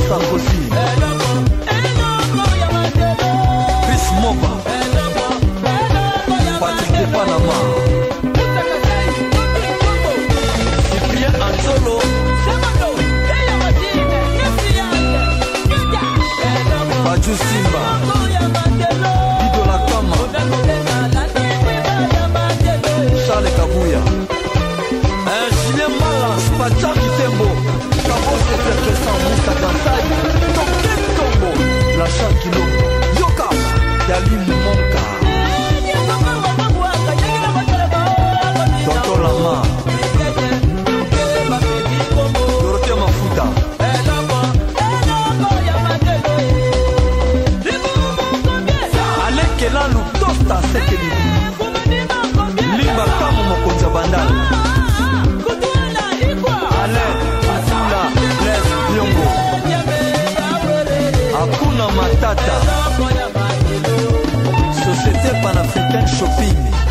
Sarkozy, Chris Moba, Patrick Panama, Cyprien Anzolo, Bajou Simba, Dido Lakama, Charles Kabouya, Julien Malas, Pacha Kitembo, Kabo Sefer Moussa Kantai, Token Tombo, Lacha Kilombo, Yoka, Dali Monka, Tonton Lama, Dorothée Mafuta, Alain Kelalu, Tosta Sekeli, Limba Kamo Mokonza Bandal, Alain Asula Les Nyongo, Akuna Matata, Société Panafricaine Shopping.